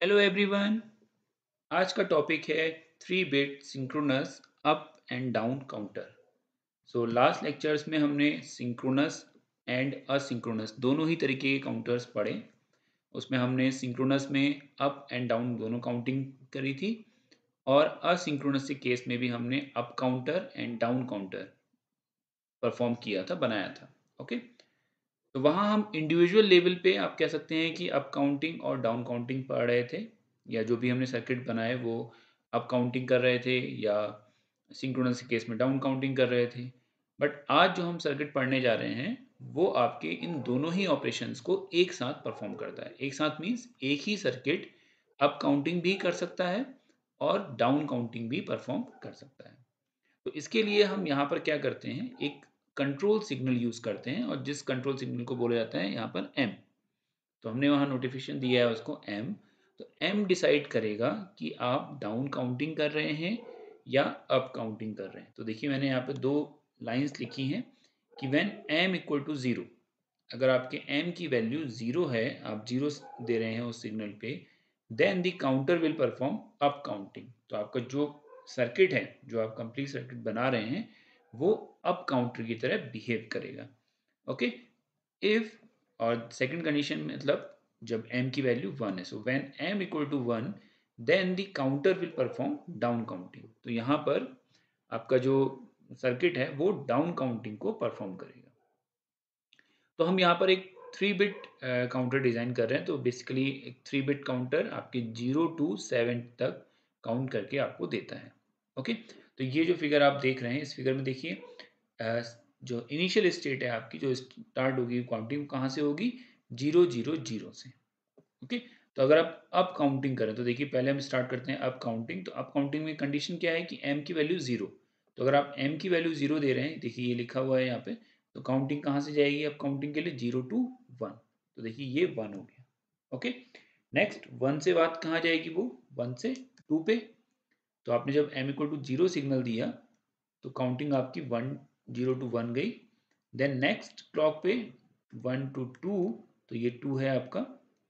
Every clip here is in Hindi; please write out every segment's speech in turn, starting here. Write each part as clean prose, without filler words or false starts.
Hello everyone. आज का टॉपिक है 3 bit synchronous up and down counter. So last lectures में हमने सिंक्रोनस एंड असिंक्रोनस दोनों ही तरीके के काउंटर्स पढ़े। उसमें हमने सिंक्रोनस में अप एंड डाउन दोनों काउंटिंग करी थी और असिंक्रोनस के केस में भी हमने up counter and down counter perform किया था, बनाया था। ओके, तो वहाँ हम इंडिविजुअल लेवल पे आप कह सकते हैं कि अप काउंटिंग और डाउन काउंटिंग पढ़ रहे थे, या जो भी हमने सर्किट बनाए वो अप काउंटिंग कर रहे थे या सिंक्रोनस के केस में डाउन काउंटिंग कर रहे थे। बट आज जो हम सर्किट पढ़ने जा रहे हैं वो आपके इन दोनों ही ऑपरेशंस को एक साथ परफॉर्म करता है। एक साथ मीन्स एक ही सर्किट अप काउंटिंग भी कर सकता है और डाउन काउंटिंग भी परफॉर्म कर सकता है। तो इसके लिए हम यहाँ पर क्या करते हैं, एक कंट्रोल सिग्नल यूज करते हैं और जिस कंट्रोल सिग्नल को बोला जाता है यहाँ पर एम। तो हमने वहाँ नोटिफिकेशन दिया है उसको एम। तो एम डिसाइड करेगा कि आप डाउन काउंटिंग कर रहे हैं या अप काउंटिंग कर रहे हैं। तो देखिए मैंने यहाँ पे दो लाइंस लिखी हैं कि when M equal to zero, अगर आपके एम की वैल्यू ज़ीरो है, आप जीरो दे रहे हैं उस सिग्नल पे, then the counter will perform up counting. तो आपका जो सर्किट है, जो आप कंप्लीट सर्किट बना रहे हैं, वो अप काउंटर की तरह बिहेव करेगा। ओके, इफ और सेकंड कंडीशन मतलब जब m की वैल्यू 1 है, so when m equal to 1 then the counter will perform down counting. तो यहाँ पर आपका जो सर्किट है वो डाउन काउंटिंग को परफॉर्म करेगा। तो हम यहाँ पर एक 3 बिट काउंटर डिज़ाइन कर रहे हैं। तो बेसिकली एक 3 बिट काउंटर आपके 0 to 7 तक काउंट करके आपको देता है। ओके, तो ये जो फिगर आप देख रहे हैं, इस फिगर में देखिए जो इनिशियल स्टेट है आपकी, जो स्टार्ट होगी काउंटिंग कहाँ से होगी, 0 0 0 से। ओके, तो अगर आप अप काउंटिंग करें तो देखिए पहले हम स्टार्ट करते हैं अप काउंटिंग। तो अप काउंटिंग में कंडीशन क्या है कि m की वैल्यू 0। तो अगर आप m की वैल्यू 0 दे रहे हैं, देखिए ये लिखा हुआ है यहाँ पे, तो काउंटिंग कहाँ से जाएगी अप काउंटिंग के लिए, 0 to 1। तो देखिए ये 1 हो गया। ओके, नेक्स्ट 1 से बात कहाँ जाएगी, वो 1 से 2 पे। तो आपने जब m इक्वल टू 0 सिग्नल दिया तो काउंटिंग आपकी 0 to 1 गई। देन नेक्स्ट क्लॉक पे 1 to 2, तो ये 2 है आपका,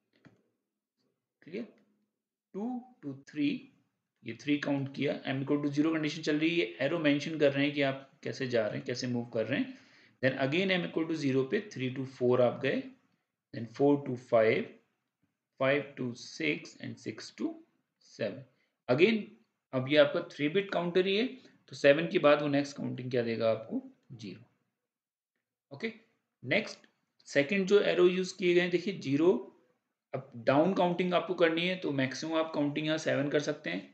क्लियर। 2 to 3, ये 3 काउंट किया। m इक्वल टू 0 कंडीशन चल रही है, एरो मेंशन कर रहे हैं कि आप कैसे जा रहे हैं, कैसे मूव कर रहे हैं। Then again m equal to 0 पे 3 to 4 आप गए, then 4 to 5, 5 to 6 and 6 to 7 again. अब ये आपका 3 बिट काउंटर ही है, तो 7 के बाद वो नेक्स्ट काउंटिंग क्या देगा आपको, 0। ओके, नेक्स्ट सेकंड जो एरो यूज किए गए हैं, देखिए 0। अब डाउन काउंटिंग आपको करनी है तो मैक्सिमम आप काउंटिंग यहाँ 7 कर सकते हैं।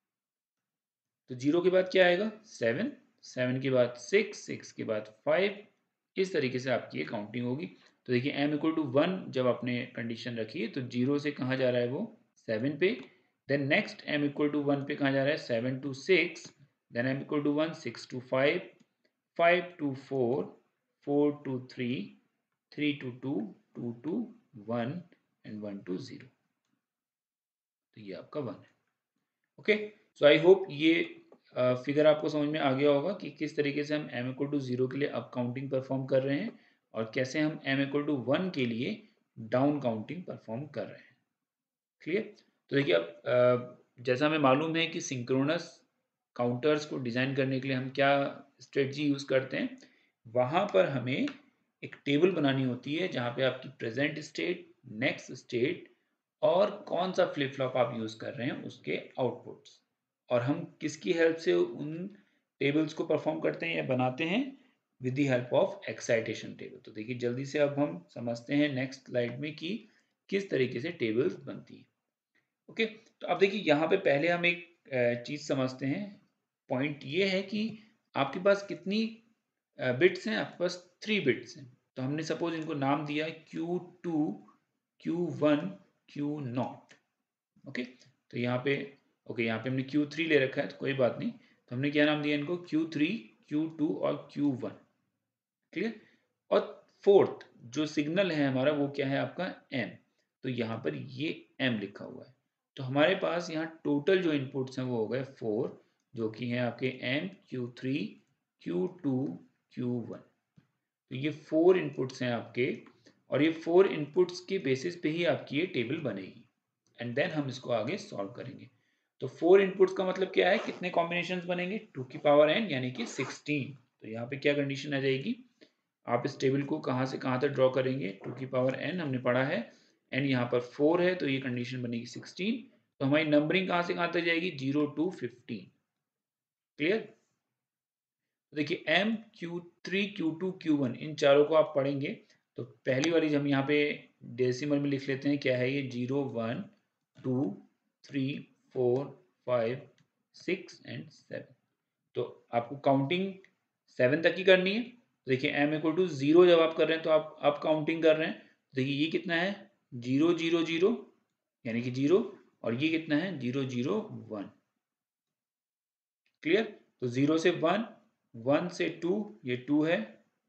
तो 0 के बाद क्या आएगा, 7, 7 के बाद 6, 6 के बाद 5। इस तरीके से आपकी ये काउंटिंग होगी। तो देखिए m इक्वल टू 1 जब आपने कंडीशन रखी है तो 0 से कहाँ जा रहा है वो, 7 पे। Then next m equal to 1 पे कहाँ जा रहा है, 7 to 6। Then m equal to 1, 6 to 5, 5 to 4, 4 to 3, 3 to 2, 2 to 1 and 1 to 0। तो ये आपका 1 है। ओके, सो आई होप ये फिगर आपको समझ में आ गया होगा कि किस तरीके से हम m इक्वल टू 0 के लिए अप काउंटिंग परफॉर्म कर रहे हैं और कैसे हम m इक्वल टू 1 के लिए डाउन काउंटिंग परफॉर्म कर रहे हैं। क्लियर। तो देखिए अब जैसा हमें मालूम है कि सिंक्रोनस काउंटर्स को डिज़ाइन करने के लिए हम क्या स्ट्रेटजी यूज़ करते हैं, वहाँ पर हमें एक टेबल बनानी होती है जहाँ पे आपकी प्रेजेंट स्टेट, नेक्स्ट स्टेट और कौन सा फ्लिप फ्लॉप आप यूज़ कर रहे हैं उसके आउटपुट्स, और हम किसकी हेल्प से उन टेबल्स को परफॉर्म करते हैं या बनाते हैं, with the help of excitation table. तो देखिए जल्दी से अब हम समझते हैं नेक्स्ट स्लाइड में कि किस तरीके से टेबल्स बनती है। ओके, तो अब देखिए यहाँ पे पहले हम एक चीज़ समझते हैं। पॉइंट ये है कि आपके पास कितनी बिट्स हैं, आपके पास 3 बिट्स हैं। तो हमने सपोज इनको नाम दिया Q2, Q1, Q0। ओके, तो यहाँ पे ओके, यहाँ पे हमने Q3 ले रखा है तो कोई बात नहीं। तो हमने क्या नाम दिया इनको, Q3, Q2 और Q1। क्लियर। और फोर्थ जो सिग्नल है हमारा वो क्या है आपका, M। तो यहाँ पर ये M लिखा हुआ है। तो हमारे पास यहाँ टोटल जो इनपुट्स हैं वो हो गए 4, जो कि हैं आपके M, Q3, Q2, Q1। तो ये 4 इनपुट्स हैं आपके, और ये 4 इनपुट्स के बेसिस पे ही आपकी ये टेबल बनेगी। एंड देन हम इसको आगे सॉल्व करेंगे। तो 4 इनपुट्स का मतलब क्या है, कितने कॉम्बिनेशंस बनेंगे, 2 की पावर n यानी कि 16। तो यहाँ पे क्या कंडीशन आ जाएगी, आप इस टेबल को कहाँ से कहाँ तक ड्रॉ करेंगे, 2 की पावर n हमने पढ़ा है, n यहाँ पर 4 है तो ये कंडीशन बनेगी 16। तो हमारी नंबरिंग कहाँ से कहाँ तक जाएगी, 0 to 15। क्लियर। देखिए m q3 q2 q1 इन चारों को आप पढ़ेंगे तो पहली वाली हम यहाँ पे डेसिमल में लिख लेते हैं, क्या है ये, 0 1 2 3 4 5 6 एंड 7। तो आपको काउंटिंग 7 तक ही करनी है। तो देखिए m इक्वल टू 0 जब आप कर रहे हैं तो आप अब काउंटिंग कर रहे हैं। देखिए ये कितना है, 0 0 0 यानी कि 0, और ये कितना है, 0 0 1। क्लियर। तो 0 से 1, 1 से 2, ये 2 है,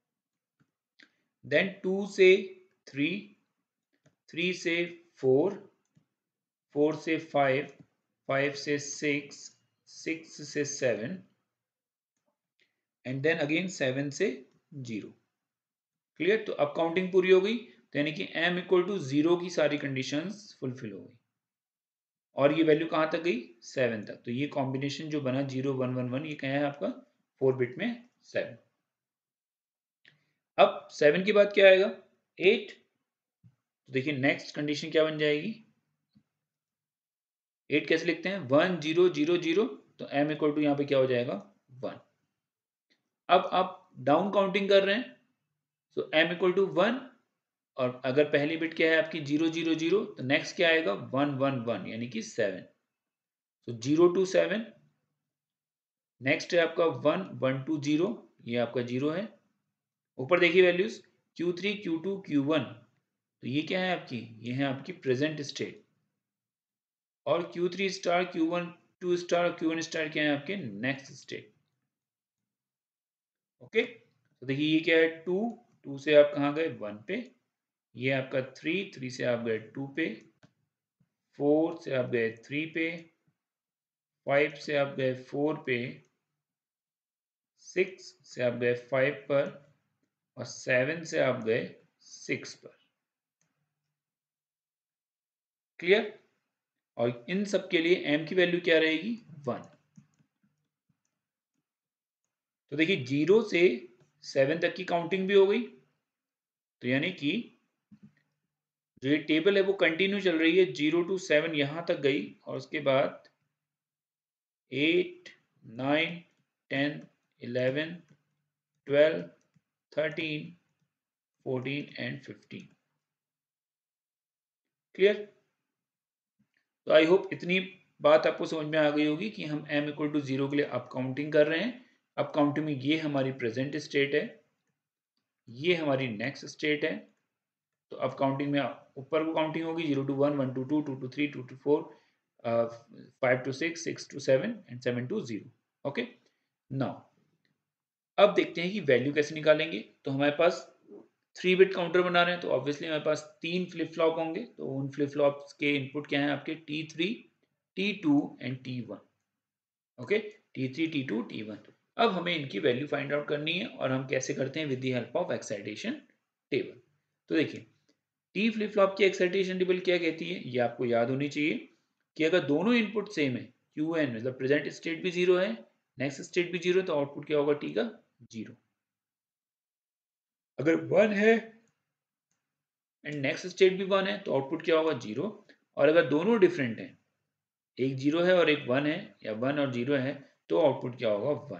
देन 2 से 3, 3 से 4, 4 से 5, 5 से 6, 6 से 7 एंड देन अगेन 7 से 0। क्लियर। तो अब काउंटिंग पूरी हो गई, तो यानी कि m इक्वल टू 0 की सारी कंडीशंस फुलफिल हो गई। और ये वैल्यू कहाँ तक गई, 7 तक। तो ये कॉम्बिनेशन जो बना 0 1 1 1, ये क्या है आपका 4 बिट में 7। अब 7 के बाद क्या आएगा, 8। तो देखिए नेक्स्ट कंडीशन क्या बन जाएगी, 8 कैसे लिखते हैं, 1 0 0 0। तो m इक्वल टू यहाँ पे क्या हो जाएगा, 1। अब आप डाउन काउंटिंग कर रहे हैं, तो m इक्वल टू 1, और अगर पहली बिट क्या है आपकी 0 0 0, तो नेक्स्ट क्या आएगा 1 1 1 यानी कि 7। तो 0 to 7, नेक्स्ट है आपका 1 1 to 0, ये आपका 0 है। ऊपर देखिए वैल्यूज Q3 Q2 Q1, तो ये क्या है आपकी, ये है आपकी प्रेजेंट स्टेट। और Q3 star Q1 2 star Q1 star क्या है आपके नेक्स्ट स्टेट। ओके। तो देखिए ये क्या है 2, 2 से आप कहाँ गए 1 पे, ये आपका 3, 3 से आप गए 2 पे, 4 से आप गए 3 पे, 5 से आप गए 4 पे, 6 से आप गए 5 पर, और 7 से आप गए 6 पर। क्लियर। और इन सब के लिए m की वैल्यू क्या रहेगी, 1। तो देखिए 0 से 7 तक की काउंटिंग भी हो गई, तो यानी कि जो ये टेबल है वो कंटिन्यू चल रही है, 0 to 7 यहां तक गई, और उसके बाद 8 9 10 11 12 13 14 एंड 15। क्लियर। तो आई होप इतनी बात आपको समझ में आ गई होगी कि हम m इक्वल टू 0 के लिए अप काउंटिंग कर रहे हैं। अप काउंटिंग में ये हमारी प्रेजेंट स्टेट है, ये हमारी नेक्स्ट स्टेट है। तो अब काउंटिंग में ऊपर को काउंटिंग होगी 0 to 1 1 to 2 2 to 3 2 to 4 5 to 6 6 to 7 and 7 to 0। Okay. Now अब देखते हैं कि वैल्यू कैसे निकालेंगे। तो हमारे पास 3 बिट काउंटर बना रहे हैं, तो ऑब्वियसली हमारे पास 3 फ्लिप फ्लॉप होंगे। तो उन फ्लिप फ्लॉप्स के इनपुट क्या हैं आपके, T3 T2 and T1। Okay, T3 T2 T1। अब हमें इनकी वैल्यू फाइंड आउट करनी है, और हम कैसे करते हैं, with the help of excitation table. तो देखिए टी फ्लिप फ्लॉप की एक्साइटेशन टेबल क्या कहती है, ये आपको याद होनी चाहिए कि अगर दोनों इनपुट सेम है, Qn मतलब प्रेजेंट स्टेट भी 0 है, नेक्स्ट स्टेट भी 0, तो आउटपुट क्या होगा टी का, 0। अगर 1 है एंड नेक्स्ट स्टेट भी 1 है, तो आउटपुट क्या होगा, 0। और अगर दोनों डिफरेंट हैं, एक 0 है और एक 1 है, या 1 और 0 है, तो आउटपुट क्या होगा, 1।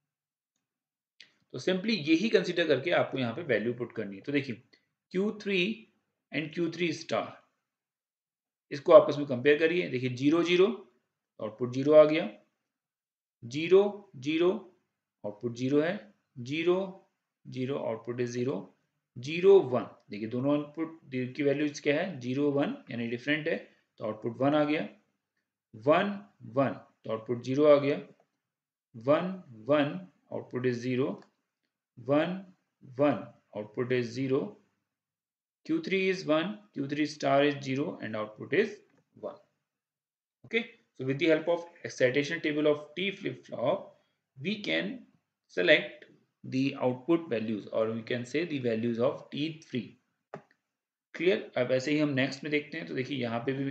तो सिंपली यही कंसीडर करके आपको यहाँ पे वैल्यू पुट करनी है। तो देखिए Q3 एंड Q3 स्टार, इसको आपस में कंपेयर करिए। देखिए 0 0, आउटपुट 0 आ गया, 0 0, आउटपुट 0 है, 0 0, आउटपुट इज 0, 0 1। देखिए दोनों इनपुट की वैल्यूज क्या है, 0 1 यानी डिफरेंट है, तो आउटपुट 1 आ गया, 1 1, तो आउटपुट 0 आ गया, 1 1, output is 0, 1 1, output is 0, Q3 is 1, Q3 star is 0, and output is 1. Okay, so with the help of excitation table of T flip-flop, we can select the output values, or we can say the values of T3. Clear. अब ऐसे ही हम नेक्स्ट में देखते हैं। तो देखिए यहाँ पे भी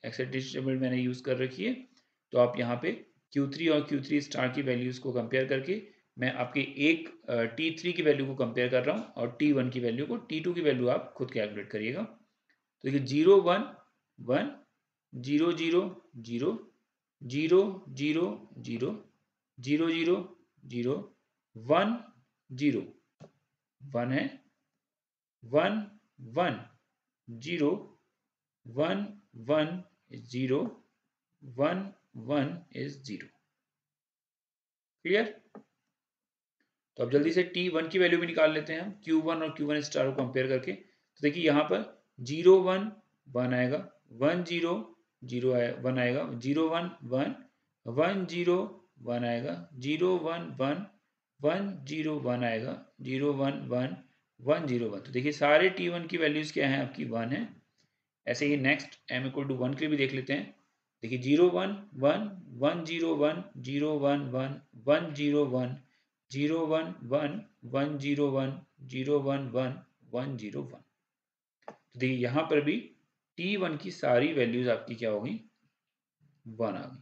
एक्सेलरेशन टेबल मैंने यूज़ कर रखी है। तो आप यहाँ पे Q3 और Q3 स्टार की वैल्यूज़ को कंपेयर करके मैं आपके एक T3 की वैल्यू को कंपेयर कर रहा हूँ और T1 की वैल्यू को, T2 की वैल्यू आप खुद कैलकुलेट करिएगा। तो देखिए 0 1 1 0 0 0 0 0 0 0 0 0 1 0 1 है 1 1 0 1 1 is 0 1 1 is 0। क्लियर? तो अब जल्दी से T1 की वैल्यू भी निकाल लेते हैं हम Q1 और Q1 स्टार को कंपेयर करके। तो देखिए यहाँ पर 0 1 1 आएगा, 1 0 0 1 आएगा, 0 1 1 1 0 1 आएगा, 0 1 1 1 0 1 आएगा, 0 1 1 1 0 1। तो देखिए सारे T1 की वैल्यूज क्या हैं आपकी 1 है। ऐसे ही नेक्स्ट m इक्वल टू 1 के लिए भी देख लेते हैं। देखिए 0 1 1 1 0 1 0 1 1 1 0 1 0 1 1 1 0 1 0 1 1 1 0 1। तो देखिए यहाँ पर भी T1 की सारी वैल्यूज आपकी क्या हो गई? 1 आ गई।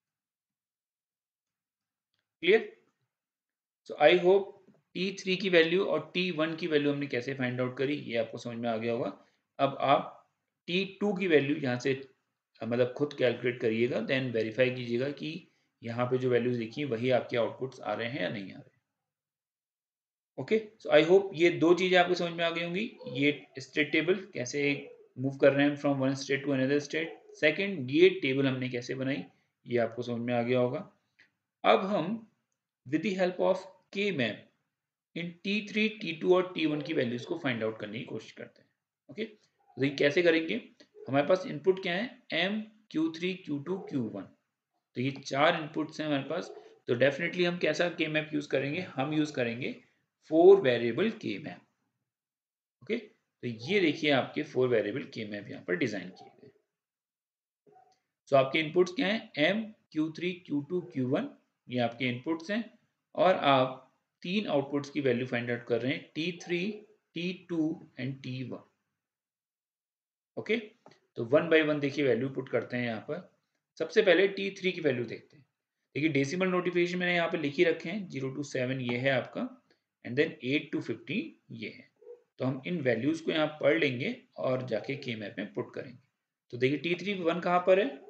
Clear? So I hope T3 की वैल्यू और T1 की वैल्यू हमने कैसे फाइंड आउट करी ये आपको समझ में आ गया होगा। अब आप T2 की वैल्यू यहाँ से मतलब खुद कैलकुलेट करिएगा, देन वेरीफाई कीजिएगा कि यहाँ पे जो वैल्यूज लिखी वही आपके आउटपुट्स आ रहे हैं या नहीं आ रहे। ओके, सो आई होप ये दो चीजें आपको समझ में आ गई होंगी। ये स्टेट टेबल कैसे मूव कर रहे हैं from one state to another state, second ये टेबल हमने कैसे बनाई ये आपको समझ में आ गया होगा। अब हम with the help of K map in T3, T2 और T1 की वैल्यूज को फाइंड आउट करने की कोशिश करते हैं। ओके, तो ये कैसे करेंगे? हमारे पास इनपुट क्या है? M, Q3, Q2, Q1। तो ये चार इनपुट्स हैं हमारे पास। तो डेफिनेटली हम कैसा के मैप यूज करेंगे? हम यूज करेंगे 4 वेरिएबल के मैप। ओके, तो ये देखिए आपके 4 वेरिएबल के मैप यहाँ पर डिजाइन किए गए। तो आपके इनपुट्स क्या हैं? M, Q3, Q2, Q1 ये आपके इनपुट्स हैं और आप तीन आउटपुट्स की वैल्यू फाइंड आउट कर रहे हैं T3, T2 and T1। Okay, तो वन बाय वन देखिए वैल्यू पुट करते हैं यहाँ पर। सबसे पहले T3 की वैल्यू देखते हैं। देखिए डेसिमल नोटिफिकेशन मैंने यहाँ पे लिख ही रखे हैं, 0 to 7 ये है आपका एंड देन 8 to 15 ये है। तो हम इन वैल्यूज को यहाँ पढ़ लेंगे और जाके के मैप में पुट करेंगे। तो देखिए T3 1 कहाँ पर है?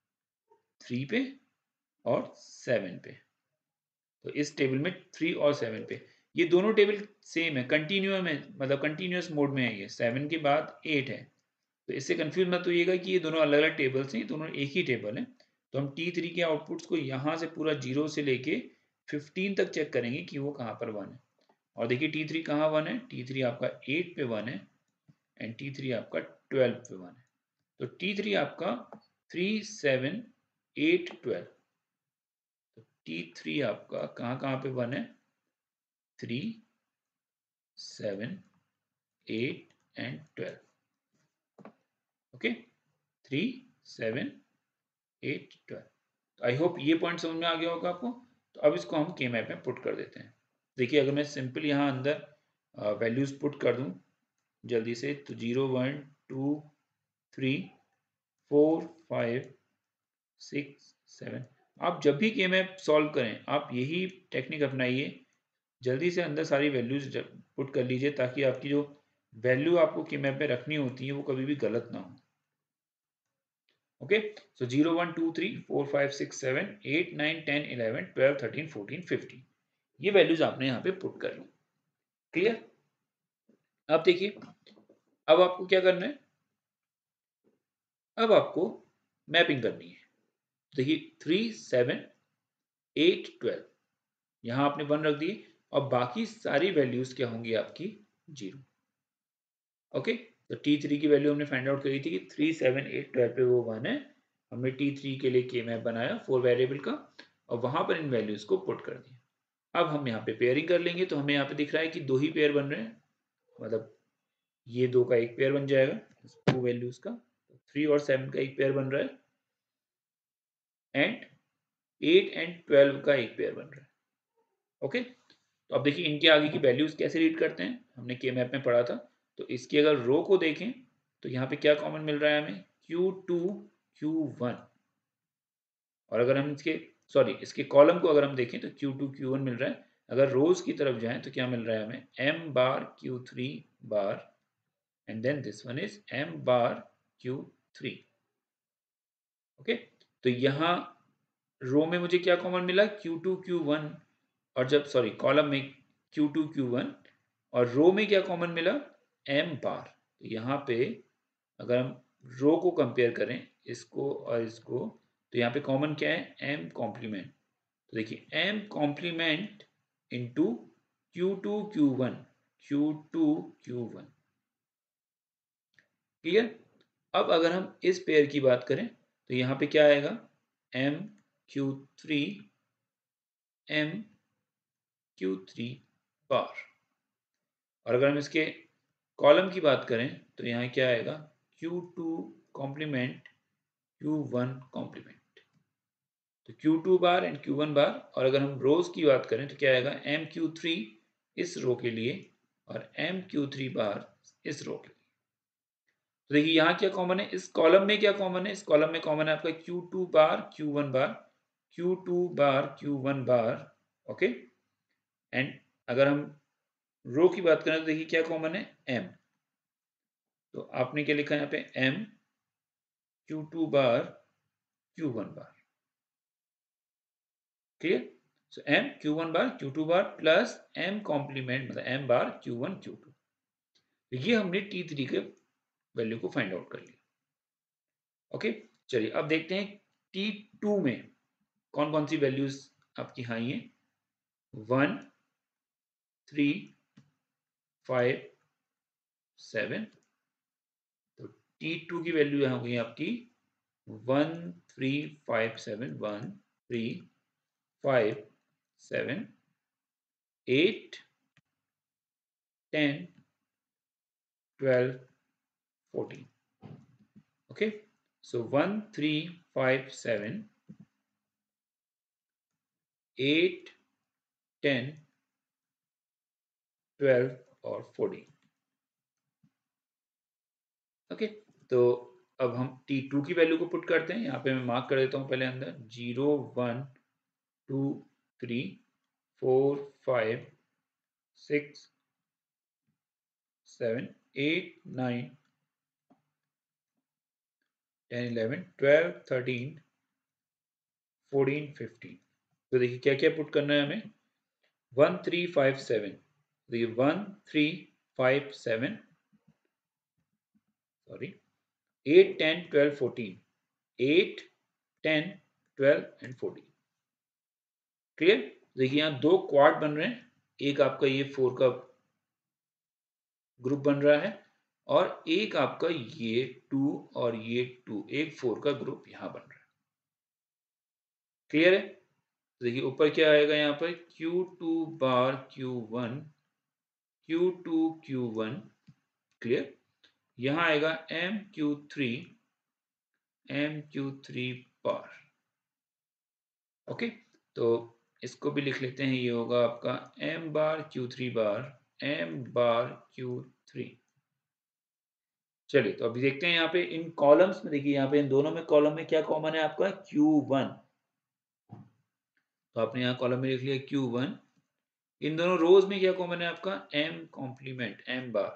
3 पे और 7 पे। तो इस टेबल में 3 और 7 पे ये दोनों टेबल सेम है, कंटिन्यूम है, मतलब कंटिन्यूस मोड में है। ये 7 के बाद 8 है, तो इससे कंफ्यूज मत होइएगा कि ये दोनों अलग अलग टेबल्स हैं, दोनों एक ही टेबल है। तो हम T3 के आउटपुट्स को यहाँ से पूरा 0 से लेके 15 तक चेक करेंगे कि वो कहाँ पर 1 है। और देखिए T3 कहाँ 1 है? T3 आपका 8 पे 1 है एंड T3 आपका 12 पे 1 है। तो T3 आपका 3 7 8 12। तो T3 आपका कहाँ कहाँ पे 1 है? 3 7 8 एंड 12। ओके, 3 7 8 12। आई होप ये पॉइंट समझ में आ गया होगा आपको। तो अब इसको हम के मैप में पुट कर देते हैं। देखिए अगर मैं सिंपल यहाँ अंदर वैल्यूज पुट कर दूं जल्दी से, तो 0 1 2 3 4 5 6 7। आप जब भी के मैप सॉल्व करें आप यही टेक्निक अपनाइए, जल्दी से अंदर सारी वैल्यूज पुट कर लीजिए ताकि आपकी जो वैल्यू आपको के मैप में रखनी होती है वो कभी भी गलत ना हो। ओके, सो 0 1 2 3 4 5 6 7 8 9 10 11 12 13 14 15 ये वैल्यूज आपने यहाँ पे पुट कर ली। क्लियर? अब देखिए अब आपको क्या करना है? अब आपको मैपिंग करनी है। देखिए 3 7 8 12 यहाँ आपने 1 रख दिए और बाकी सारी वैल्यूज क्या होंगी आपकी? 0। ओके, तो T3 की वैल्यू हमने फाइंड आउट करी थी कि 3 7 8 12 पे वो 1 है। हमने T3 के लिए के मैप बनाया 4 वेरिएबल का और वहां पर इन वैल्यूज को पुट कर दिया। अब हम यहाँ पे पेयरिंग कर लेंगे। तो हमें यहाँ पे दिख रहा है कि दो ही पेयर बन रहे हैं, मतलब ये दो का एक पेयर बन जाएगा टू वैल्यूज का, 3 और 7 का एक पेयर बन रहा है एंड 8 एंड 12 का एक पेयर बन रहा है। ओके, तो अब देखिए इनके आगे की वैल्यूज कैसे रीड करते हैं, हमने के मैप में पढ़ा था। तो इसकी अगर रो को देखें तो यहाँ पे क्या कॉमन मिल रहा है हमें? Q2 Q1। और अगर हम इसके कॉलम को अगर हम देखें तो Q2 Q1 मिल रहा है। अगर रोज की तरफ जाएं तो क्या मिल रहा है हमें, M bar Q3 bar and then this one is M bar Q3। Okay, तो यहाँ रो में मुझे क्या कॉमन मिला, Q2 Q1, और जब कॉलम में Q2 Q1, और रो में क्या कॉमन मिला, M बार। तो यहाँ पे अगर हम रो को कंपेयर करें इसको और इसको, तो यहाँ पे कॉमन क्या है, M कॉम्प्लीमेंट। तो देखिए M complement into Q2 Q1, Q2 Q1, clear. अब अगर हम इस पेयर की बात करें तो यहाँ पे क्या आएगा, M Q3 M Q3 बार। और अगर हम इसके कॉलम की बात करें तो यहाँ क्या आएगा, Q2 कॉम्प्लीमेंट Q1 कॉम्प्लीमेंट। तो Q2 bar and Q1 bar. और अगर हम रोज की बात करें तो क्या आएगा, MQ3 इस रो के लिए और MQ3 बार इस रो के लिए। तो देखिए यहाँ क्या कॉमन है, इस कॉलम में क्या कॉमन है, इस कॉलम में कॉमन है आपका Q2 bar Q1 bar, Q2 bar Q1 bar. Okay, and अगर हम रो की बात करें तो देखिए क्या कॉमन है, M। तो आपने क्या लिखा है यहाँ पे, M Q2 bar Q1 bar, clear. So M Q1 bar Q2 bar plus M complement मतलब M बार Q1 Q2। ये हमने T3 के वैल्यू को फाइंड आउट कर लिया। ओके, चलिए अब देखते हैं T2 में कौन कौन सी वैल्यूज आपकी हाई हैं। 1 3 5 7। तो T2 की वैल्यू यहाँ हुई आपकी 1 3 5 7, 1 3 5 7 8 10 12 14। okay, so 1 3 5 7 8 10 12 और 14। ओके, तो अब हम T2 की वैल्यू को पुट करते हैं। यहाँ पे मैं मार्क कर देता हूँ पहले अंदर 0 1 2 3 4 5 6 7 8 9 10 11 12 13 14 15। तो देखिए क्या क्या पुट करना है हमें, 1 3 5 7। देखिए 1 3 5 7 सॉरी 8 10 12 14, 8 10 12 एंड 14, क्लियर। देखिए यहाँ दो क्वाड बन रहे हैं, एक आपका ये 4 का ग्रुप बन रहा है और एक आपका ये 2 और ये 2, एक 4 का ग्रुप यहाँ बन रहा है, क्लियर है। देखिए ऊपर क्या आएगा, यहाँ पर Q2 bar Q1 Q2 Q1, clear. यहाँ आएगा MQ3 MQ3 बार। ओके, तो इसको भी लिख लेते हैं, ये होगा आपका M बार Q3 बार M बार Q3। चलिए तो अभी देखते हैं यहाँ पे इन कॉलम्स में, देखिए यहाँ पे इन दोनों में कॉलम में क्या कॉमन है आपका, Q1। तो आपने यहाँ कॉलम में लिख लिया Q1। इन दोनों रोज में क्या कॉमन है आपका, M complement M bar.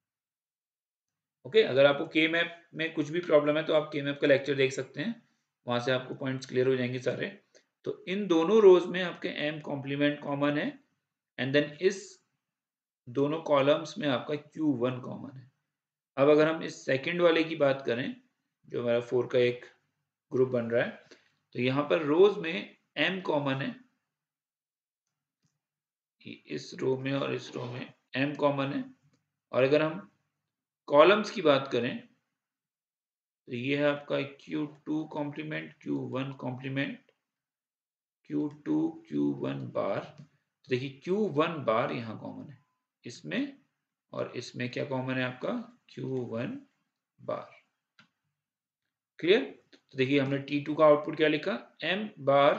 Okay, अगर आपको के मैप में कुछ भी प्रॉब्लम है तो आप के मैप का लेक्चर देख सकते हैं, वहां से आपको पॉइंट्स क्लियर हो जाएंगे सारे। तो इन दोनों रोज में आपके M कॉम्प्लीमेंट कॉमन है एंड देन इस दोनों कॉलम्स में आपका Q1 कॉमन है। अब अगर हम इस सेकंड वाले की बात करें, जो हमारा 4 का एक ग्रुप बन रहा है, तो यहाँ पर रोज में M कॉमन है, इस रो में और इस रो में M कॉमन है। और अगर हम कॉलम्स की बात करें तो ये है आपका Q2 complement Q1 complement Q2 Q1 bar. तो देखिए Q1 बार यहाँ कॉमन है इसमें, और इसमें क्या कॉमन है आपका, Q1 बार, क्लियर। तो देखिए हमने T2 का आउटपुट क्या लिखा, M bar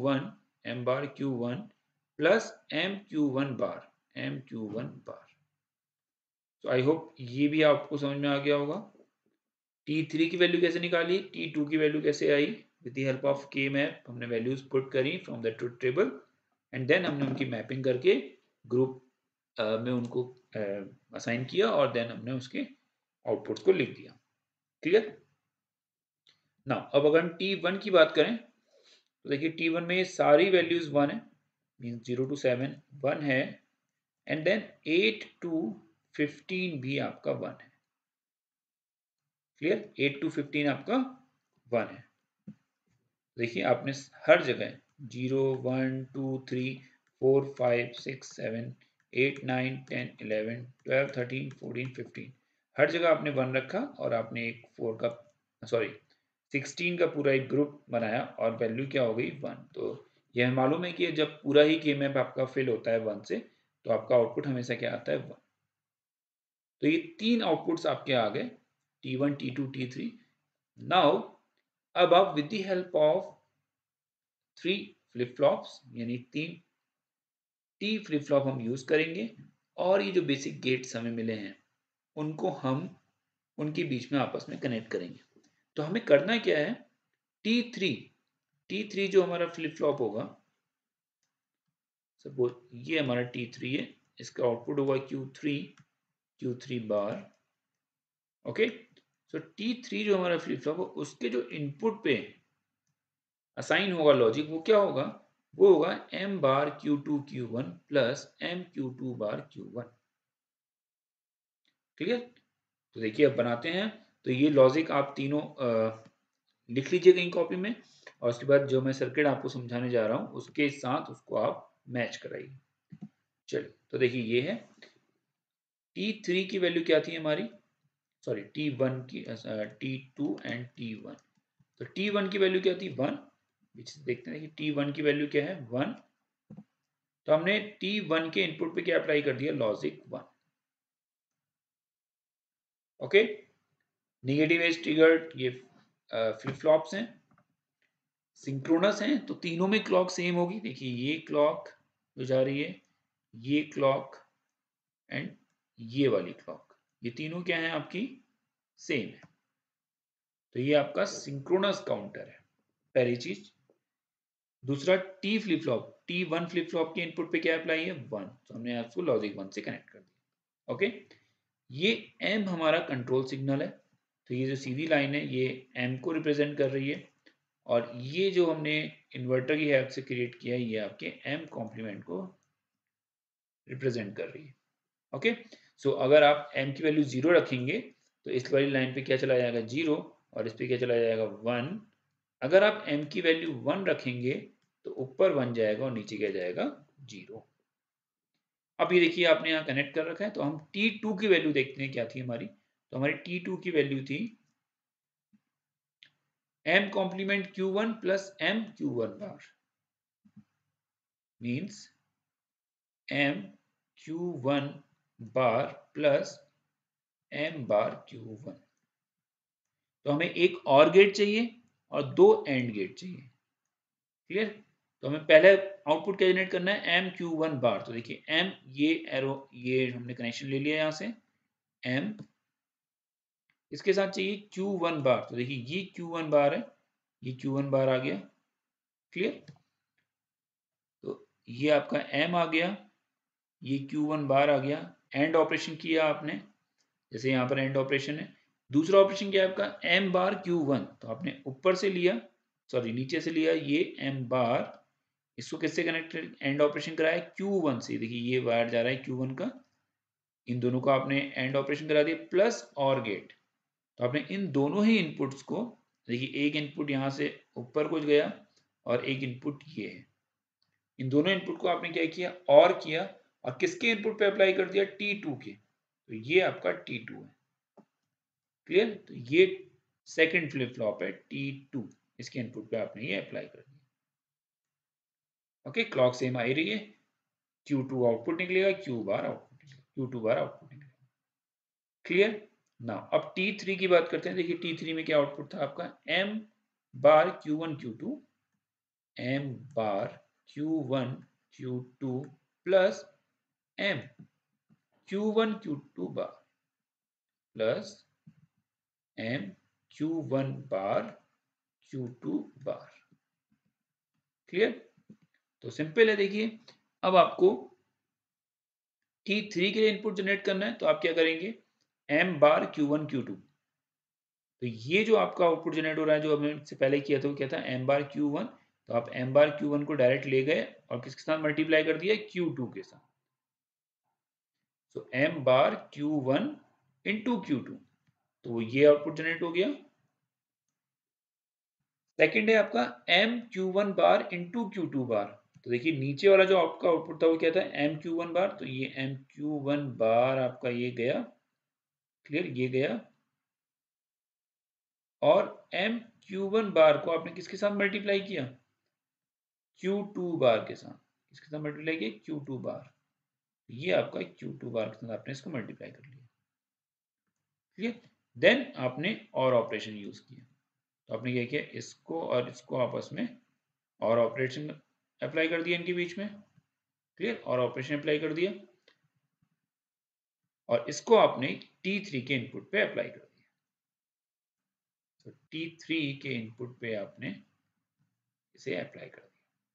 Q1 plus MQ1 बार MQ1 बार। तो आई होप ये भी आपको समझ में आ गया होगा, T3 की वैल्यू कैसे निकाली, T2 की वैल्यू कैसे आई, with the help of K map हमने वैल्यूज पुट करी from the truth table and then हमने उनकी मैपिंग करके ग्रुप में उनको असाइन किया और देन हमने उसके आउटपुट को लिख दिया। क्लियर। नाउ अब अगर हम T1 की बात करें तो देखिए T1 में सारी वैल्यूज 1 है, मीन 0 to 7 1 है, एंड देन 8 to 15 भी आपका 1 है। क्लियर, 8 to 15 आपका 1 है। देखिए आपने हर जगह 0 1 2 3 4 5 6 7 8 9 10 11 12 13 14 15 हर जगह आपने 1 रखा और आपने एक 4 का सॉरी 16 का पूरा एक ग्रुप बनाया और वैल्यू क्या हो गई 1। तो यह मालूम है कि जब पूरा ही के मैप आपका फिल होता है 1 से तो आपका आउटपुट हमेशा क्या आता है 1। तो ये तीन आउटपुट्स आपके आ गए T1 T2 T3। नाउ अब आप with the help of 3 flip flops यानी 3 टी फ्लिप फ्लॉप हम यूज करेंगे और ये जो बेसिक गेट्स हमें मिले हैं उनको हम उनके बीच में आपस में कनेक्ट करेंगे। तो हमें करना क्या है, T3 T3 जो हमारा फ्लिप फ्लॉप होगा, सपोज ये हमारा T3 है, इसका आउटपुट होगा Q3 बार। ओके, सो T3 जो हमारा फ्लिप फ्लॉप है उसके जो इनपुट पे असाइन होगा लॉजिक वो क्या होगा, वो होगा m bar Q2 Q1 plus m Q2 bar Q1। Clear. तो देखिए अब बनाते हैं। तो ये लॉजिक आप तीनों लिख लीजिए कहीं कॉपी में और उसके बाद जो मैं सर्किट आपको समझाने जा रहा हूं उसके साथ उसको आप मैच कराइए। चलिए तो देखिए ये है T3 की वैल्यू क्या थी हमारी, सॉरी T1 की T2 एंड T1। तो T1 की वैल्यू क्या थी 1, देखते हैं कि T1 की वैल्यू क्या है 1। तो हमने T1 के इनपुट पे क्या अप्लाई कर दिया, logic 1। Okay, negative edge triggered ये फ्लिप फ्लॉप्स हैं, सिंक्रोनस हैं तो तीनों में क्लॉक सेम होगी। देखिए ये क्लॉक जो जा रही है, ये क्लॉक एंड ये वाली क्लॉक, ये तीनों क्या है आपकी सेम है। तो ये आपका सिंक्रोनस काउंटर है, पहली चीज। दूसरा T flip flop, T1 flip flop के इनपुट पे क्या अप्लाई है 1, तो हमने आपको लॉजिक 1 से कनेक्ट कर दिया। ओके, ये M हमारा कंट्रोल सिग्नल है, तो ये जो सीधी लाइन है ये M को रिप्रेजेंट कर रही है और ये जो हमने इन्वर्टर की हेल्प से क्रिएट किया है ये आपके M कॉम्प्लीमेंट को रिप्रेजेंट कर रही है। ओके, सो अगर आप M की वैल्यू 0 रखेंगे तो इस वाली लाइन पे क्या चला जाएगा 0 और इस पे क्या चला जाएगा 1। अगर आप M की वैल्यू 1 रखेंगे तो ऊपर 1 जाएगा और नीचे क्या जाएगा 0। अब ये देखिए आपने यहाँ कनेक्ट कर रखा है। तो हम T2 की वैल्यू देखते हैं क्या थी हमारी। तो हमारी T2 की वैल्यू थी M complement Q1 plus M Q1 bar, means M Q1 bar plus M bar Q1। तो हमें एक और गेट चाहिए और दो एंड गेट चाहिए। क्लियर। तो हमें पहले आउटपुट क्या जनरेट करना है M Q1 बार। तो देखिए M, ये एरो ये हमने कनेक्शन ले लिया यहाँ से, M इसके साथ चाहिए Q1 बार। तो देखिए ये Q1 बार है, ये Q1 बार आ गया। क्लियर। तो ये आपका M आ गया, ये Q1 बार आ गया। एंड ऑपरेशन किया आपने, जैसे यहाँ पर एंड ऑपरेशन है। दूसरा ऑपरेशन क्या है आपका M बार Q1, तो आपने ऊपर से लिया, सॉरी नीचे से लिया ये M बार, इसको किससे कनेक्टेड एंड ऑपरेशन कराया Q1 से। देखिए ये वायर जा रहा है Q1 का, इन दोनों का आपने एंड ऑपरेशन करा दिया प्लस और गेट। तो आपने इन दोनों ही इनपुट्स को, देखिए एक इनपुट यहाँ से ऊपर कुछ गया और एक इनपुट ये है, इन दोनों इनपुट को आपने क्या किया और किया और किसके इनपुट पे अप्लाई कर दिया T2 के। तो ये आपका T2 है। क्लियर। तो ये सेकंड फ्लिप फ्लॉप है T2, इसके इनपुट पे आपने ये अप्लाई कर दिया। ओके, क्लॉक सेम आ ही रही है, Q2 आउटपुट निकलेगा, Q बार आउटपुट निकलेगा, Q2 बार आउटपुट निकलेगा। क्लियर। ना अब T3 की बात करते हैं। देखिए T3 में क्या आउटपुट था आपका M bar Q1 Q2, M bar Q1 Q2 plus M Q1 Q2 bar plus M Q1 bar Q2 bar. Clear? तो सिंपल है। देखिए अब आपको T3 के लिए इनपुट जनरेट करना है, तो आप क्या करेंगे, m बार Q1 Q2। तो ये जो आपका आउटपुट जनरेट हो रहा है, जो हमने इससे पहले किया था, वो क्या था, m बार Q1। तो आप m बार Q1 को डायरेक्ट ले गए और किसके साथ मल्टीप्लाई कर दिया, Q2 के साथ। तो m bar Q1 into Q2, तो ये आउटपुट जनरेट हो गया। सेकेंड है आपका m Q1 bar into Q2 बार। तो देखिए नीचे वाला जो आपका आउटपुट था वो क्या था, m Q1 बार। तो ये m Q1 बार आपका ये गया, क्लियर, ये गया। और m Q1 बार को आपने किसके साथ मल्टीप्लाई किया, Q2 बार के साथ। किसके साथ मल्टीप्लाई किया, Q2 बार। ये आपका Q2 बार के साथ आपने इसको मल्टीप्लाई कर लिया। क्लियर? देन आपने और ऑपरेशन यूज किया। तो आपने क्या किया, इसको और इसको आपस में और ऑपरेशन अप्लाई कर दिया इनके बीच में। क्लियर? और ऑपरेशन अप्लाई कर दिया और इसको आपने T3 के इनपुट पे अप्लाई कर दिया। तो T3 के इनपुट पे आपने इसे अप्लाई कर दिया।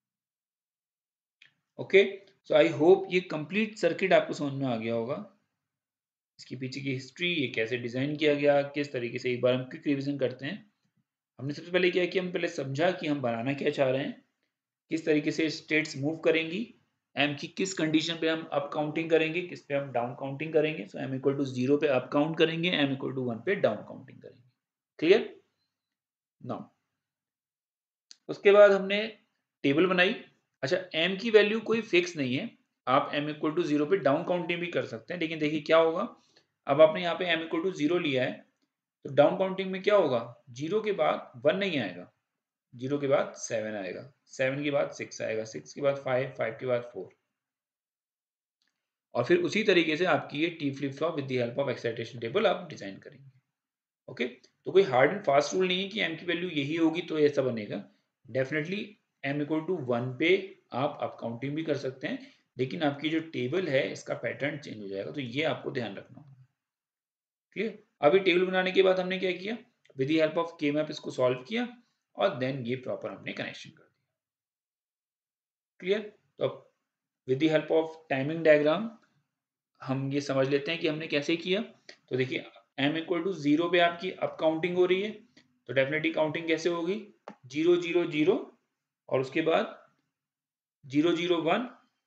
ओके, सो आई होप ये कंप्लीट सर्किट आपको समझ में आ गया होगा। इसके पीछे की हिस्ट्री, ये कैसे डिजाइन किया गया, किस तरीके से, एक बार हम क्विक रिवीजन करते हैं। हमने सबसे पहले क्या किया, हम पहले समझा कि हम बनाना क्या चाह रहे हैं, किस तरीके से स्टेट्स मूव करेंगी, m की किस कंडीशन पे हम अप काउंटिंग करेंगे, किस पे हम डाउन काउंटिंग करेंगे। सो m इक्वल टू 0 पे अप काउंट करेंगे, m इक्वल टू 1 पे डाउन काउंटिंग करेंगे। क्लियर? नाउ उसके बाद हमने टेबल बनाई। अच्छा, m की वैल्यू कोई फिक्स नहीं है, आप m इक्वल टू 0 पे डाउन काउंटिंग भी कर सकते हैं। लेकिन देखिए क्या होगा, अब आपने यहाँ पे m इक्वल टू 0 लिया है, तो डाउन काउंटिंग में क्या होगा, 0 के बाद 1 नहीं आएगा, 0 के बाद 7 आएगा, 7 के बाद 6 आएगा, 6 के बाद 5, 5 के बाद 4। और फिर उसी तरीके से आपकी ये T flip flop with the help of excitation table आप डिजाइन करेंगे। ओके, तो कोई हार्ड एंड फास्ट रूल नहीं है कि m की वैल्यू यही होगी तो ऐसा बनेगा। डेफिनेटली m इक्वल टू 1 पे आप अप काउंटिंग भी कर सकते हैं, लेकिन आपकी जो टेबल है इसका पैटर्न चेंज हो जाएगा, तो ये आपको ध्यान रखना होगा। क्लियर? अभी टेबल बनाने के बाद हमने क्या किया, with the help of K map इसको सॉल्व किया और देन ये प्रॉपर हमने कनेक्शन कर दिया। क्लियर? तो अब with the help of timing diagram हम ये समझ लेते हैं कि हमने कैसे किया। तो देखिए m इक्वल टू 0 पे आपकी अप काउंटिंग हो रही है, तो डेफिनेटली काउंटिंग कैसे होगी, 0 0 0 और उसके बाद 0 0 1।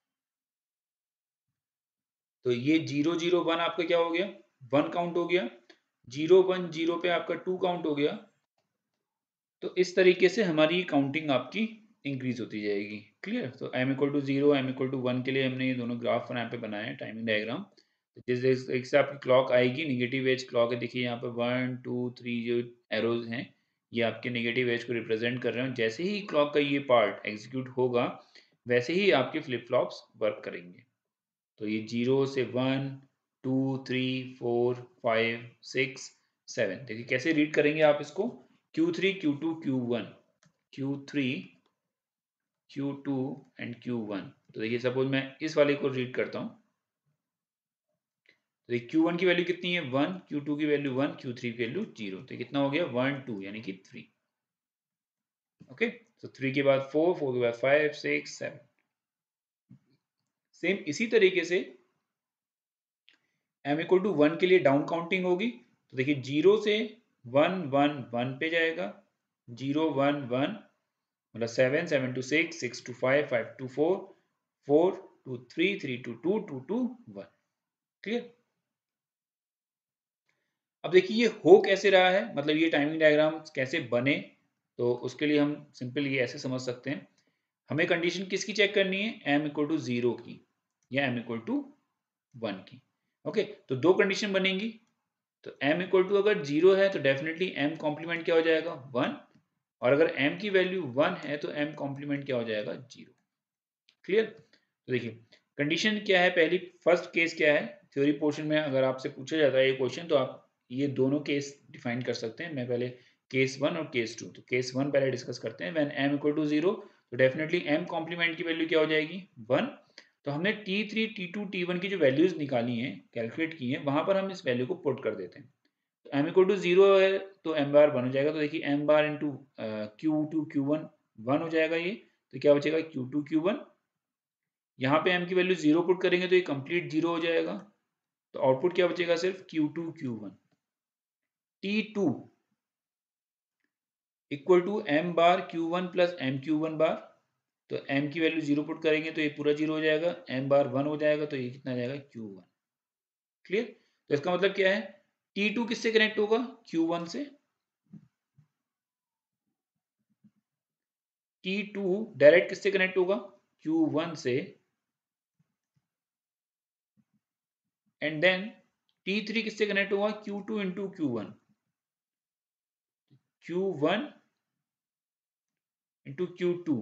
तो ये 0 0 1 आपका क्या हो गया, 1 काउंट हो गया। 0 1 0 पे आपका 2 काउंट हो गया। तो इस तरीके से हमारी काउंटिंग आपकी इंक्रीज होती जाएगी। क्लियर? तो m equal to 0, m equal to 1 के लिए हमने ये दोनों ग्राफ यहाँ पे बनाए हैं, टाइमिंग डायग्राम। तो जिस एक से आपकी क्लॉक आएगी, नेगेटिव एज क्लॉक है, देखिए यहाँ पे 1 2 3 जो एरोज हैं, ये आपके नेगेटिव एज को रिप्रेजेंट कर रहे हैं। जैसे ही क्लॉक का ये पार्ट एग्जीक्यूट होगा, वैसे ही आपके फ्लिप फ्लॉप्स वर्क करेंगे। तो ये 0 से 1 2 3 4 5 6 7, देखिए कैसे रीड करेंगे आप इसको, Q3 Q2 Q1, Q3 Q2 and Q1। तो देखिए सपोज मैं इस वाले को रीड करता हूँ, तो Q1 की वैल्यू कितनी है, 1, Q2 की वैल्यू 1, Q3 की वैल्यू 0। तो कितना हो गया, 1 2 यानी कि 3। ओके, तो 3 के बाद 4, 4 के बाद 5 6 7। सेम इसी तरीके से m इक्वल टू 1 के लिए डाउन काउंटिंग होगी। तो देखिए 0 से 1 1 1 पे जाएगा, 0 1 1 मतलब 7 7 to 6 6 to 5 5 to 4 4 to 3 3 to 2 2 to 1। Clear? अब देखिए ये हो कैसे रहा है, मतलब ये टाइमिंग डायग्राम कैसे बने, तो उसके लिए हम सिंपल ये ऐसे समझ सकते हैं। हमें कंडीशन किसकी चेक करनी है, m इक्वल टू 0 की या m इक्वल टू 1 की। ओके, तो दो कंडीशन बनेंगी। तो m इक्वल टू अगर 0 है तो डेफिनेटली m कॉम्प्लीमेंट क्या हो जाएगा, 1। और अगर m की वैल्यू 1 है तो m कॉम्प्लीमेंट क्या हो जाएगा, 0। क्लियर? तो देखिए कंडीशन क्या है, पहली फर्स्ट केस क्या है, थ्योरी पोर्शन में अगर आपसे पूछा जाता है ये क्वेश्चन, तो आप ये दोनों केस डिफाइन कर सकते हैं। मैं पहले केस 1 और केस 2, तो केस 1 पहले डिस्कस करते हैं। व्हेन m इक्वल टू 0, तो डेफिनेटली m कॉम्प्लीमेंट की वैल्यू क्या हो जाएगी, 1। तो हमने T3 T2 T1 की जो वैल्यूज निकाली हैं, कैलकुलेट की हैं, वहां पर हम इस वैल्यू को पुट कर देते हैं। एम इक्वल टू 0 है तो एम बार 1 हो जाएगा। तो देखिए M bar into Q2 Q1 1 हो जाएगा ये। तो क्या बचेगा Q2 Q1। यहाँ पे एम की वैल्यू 0 पुट करेंगे तो ये कंप्लीट 0 हो जाएगा। तो आउटपुट क्या बचेगा सिर्फ Q2 Q1। T2 equal to M bar Q1 plus M Q1 bar. तो m की वैल्यू 0 पुट करेंगे तो ये पूरा 0 हो जाएगा। m बार 1 हो जाएगा तो ये कितना आ जाएगा Q1। क्लियर। तो इसका मतलब क्या है, T2 किससे कनेक्ट होगा, Q1 से। T2 डायरेक्ट किससे कनेक्ट होगा, Q1 से। एंड देन T3 किससे कनेक्ट होगा, Q2 into Q1। Q1 into Q2,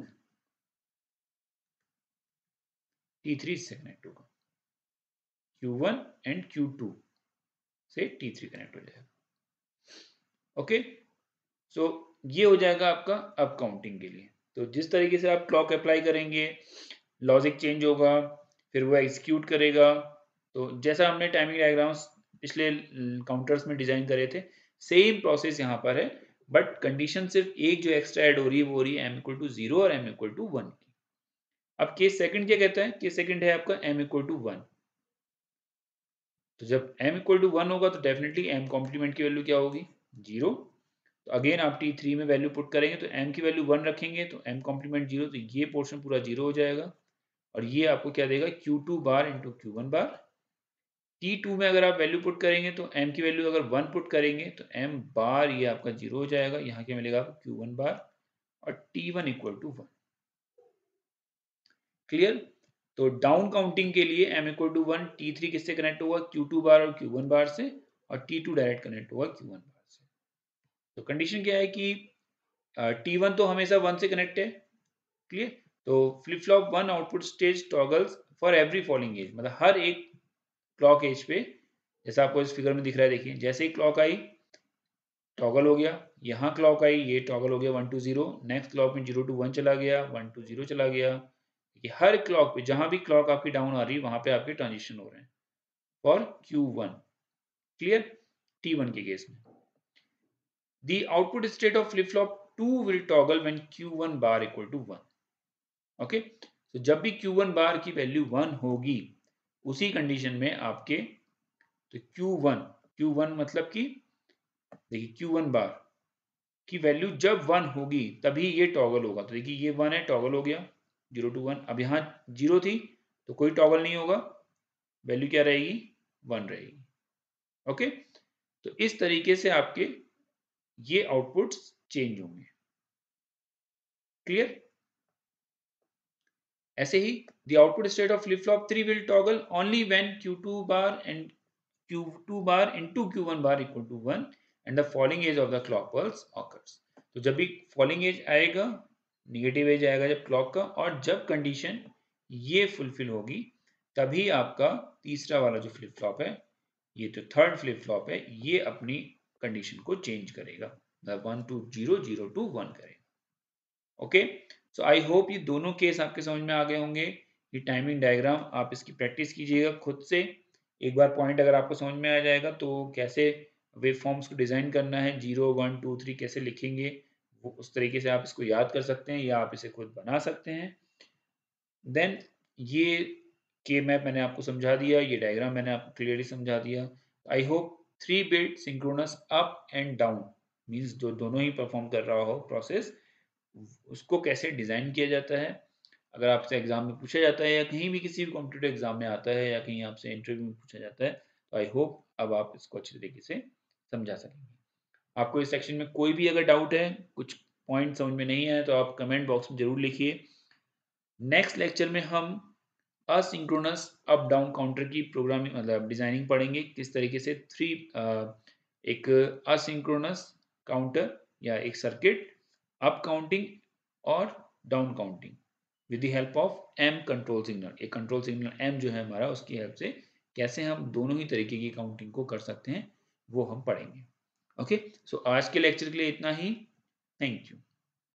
T3 से कनेक्ट होगा। Q1 एंड Q2 से T3 कनेक्ट हो जाएगा। ओके, सो ये हो जाएगा आपका अप काउंटिंग के लिए। तो जिस तरीके से आप क्लॉक अप्लाई करेंगे, लॉजिक चेंज होगा, फिर वो एग्जीक्यूट करेगा। तो जैसा हमने टाइमिंग डायग्राम्स पिछले काउंटर्स में डिजाइन करे थे, सेम प्रोसेस यहाँ पर है, बट कंडीशन सिर्फ एक जो एक्स्ट्रा ऐड हो रही है वो हो रही है m इक्वल टू 0 और m इक्वल टू 1 की। अब केस सेकंड क्या कहता है, केस सेकंड है आपका m इक्वल टू 1। तो जब m इक्वल टू 1 होगा तो डेफिनेटली m कॉम्प्लीमेंट की वैल्यू क्या होगी, 0। तो अगेन आप T3 में वैल्यू पुट करेंगे तो m की वैल्यू 1 रखेंगे तो m कॉम्प्लीमेंट 0, तो ये पोर्शन पूरा 0 हो जाएगा। और ये आपको क्या देगा, Q2 बार इंटू Q1 बार। T2 में अगर आप वैल्यू पुट करेंगे तो m की वैल्यू अगर 1 पुट करेंगे तो m बार ये आपका 0 हो जाएगा। यहाँ क्या मिलेगा आपको, Q1 बार और T1 इक्वल टू 1। क्लियर। तो डाउन काउंटिंग के लिए m इक्वल टू 1, T3 किससे कनेक्ट होगा, Q2 बार और Q1 बार से, और T2 डायरेक्ट कनेक्ट होगा Q1 बार से। तो कंडीशन क्या है कि T1 तो हमेशा 1 से कनेक्ट है। क्लियर। तो flip flop 1 output stage toggles for every following edge, मतलब हर एक क्लॉक एज पे, जैसा आपको इस फिगर में दिख रहा है, देखिए जैसे ही क्लॉक आई टॉगल हो गया, यहाँ क्लॉक आई ये टॉगल हो गया 1 to 0, नेक्स्ट क्लॉक में 0 to 1 चला गया, 1 to 0 चला गया। ये हर क्लॉक पे जहां भी क्लॉक आपकी डाउन आ रही है वहां पे आपके ट्रांजिशन हो रहे हैं फॉर Q1। क्लियर। T1 के केस में the output state of flip flop 2 will toggle when Q1 bar equal to 1। Okay, तो जब भी Q1 बार की वैल्यू 1 होगी उसी कंडीशन में आपके, तो Q1 मतलब कि देखिए Q1 बार की वैल्यू जब 1 होगी तभी ये टॉगल होगा। तो देखिए ये 1 है, टॉगल हो गया 0 to 1। अब यहाँ 0 थी तो कोई टॉगल नहीं होगा, वैल्यू क्या रहेगी, 1 रहेगी। ओके, तो इस तरीके से आपके ये आउटपुट्स चेंज होंगे। क्लियर। ऐसे ही the output state of flip flop 3 will toggle only when Q2 bar and Q2 bar into Q1 bar equal to 1 and the falling edge of the clock pulse occurs। तो जब भी फॉलिंग एज आएगा, निगेटिव एज आएगा जब क्लॉक का, और जब कंडीशन ये फुलफिल होगी तभी आपका तीसरा वाला जो फ्लिप फ्लॉप है, ये जो थर्ड फ्लिप फ्लॉप है, ये अपनी कंडीशन को चेंज करेगा, 1 to 0 0 to 1 करेगा। ओके, सो आई होप ये दोनों केस आपके समझ में आ गए होंगे। ये टाइमिंग डायग्राम आप इसकी प्रैक्टिस कीजिएगा खुद से। एक बार पॉइंट अगर आपको समझ में आ जाएगा तो कैसे वेव फॉर्म्स को डिज़ाइन करना है, 0 1 2 3 कैसे लिखेंगे, वो उस तरीके से आप इसको याद कर सकते हैं या आप इसे खुद बना सकते हैं। देन ये के मैप मैंने आपको समझा दिया, ये डायग्राम मैंने आपको क्लियरली समझा दिया। I hope 3 bit synchronous up and down means जो दोनों ही परफॉर्म कर रहा हो प्रोसेस, उसको कैसे डिज़ाइन किया जाता है। अगर आपसे एग्जाम में पूछा जाता है या कहीं भी किसी भी कॉम्पिटिटिव एग्जाम में आता है या कहीं आपसे इंटरव्यू में पूछा जाता है, तो आई होप अब आप इसको अच्छी तरीके से समझा सकेंगे। आपको इस सेक्शन में कोई भी अगर डाउट है, कुछ पॉइंट समझ में नहीं आया, तो आप कमेंट बॉक्स में ज़रूर लिखिए। नेक्स्ट लेक्चर में हम असिंक्रोनस अप डाउन काउंटर की प्रोग्रामिंग मतलब डिज़ाइनिंग पढ़ेंगे, किस तरीके से एक असिंक्रोनस काउंटर या एक सर्किट अप काउंटिंग और down counting with the help of M control signal, एक कंट्रोल सिग्नल एम जो है हमारा, उसकी हेल्प से कैसे हम दोनों ही तरीके की काउंटिंग को कर सकते हैं वो हम पढ़ेंगे। ओके, सो आज के लेक्चर के लिए इतना ही। Thank you.